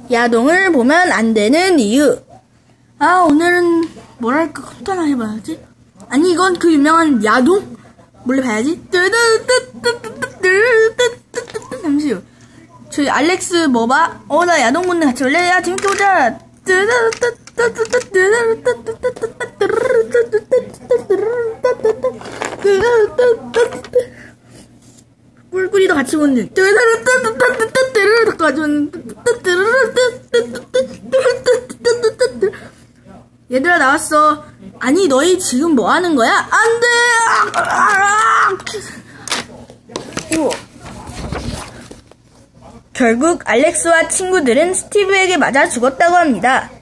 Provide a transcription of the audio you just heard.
야동을 보면 안 되는 이유. 오늘은 뭐랄까 컴퓨터나 해봐야지. 아니 이건 그 유명한 야동? 몰래 봐야지. 잠시요. 저희 알렉스 뭐 봐? 나 야동 본데 같이 올래? 야 재밌게 보자. 꿀꿀이도 같이 보는. 얘들아 나왔어. 아니 너희 지금 뭐 하는 거야? 안 돼! 결국 알렉스와 친구들은 스티브에게 맞아 죽었다고 합니다.